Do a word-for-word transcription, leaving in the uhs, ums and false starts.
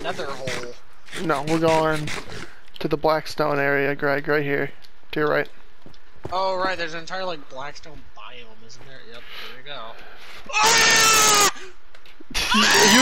nether hole. No, we're going to the Blackstone area, Greg, right here. To your right. Oh, right, there's an entire, like, Blackstone biome, isn't there? Yep, there we go. You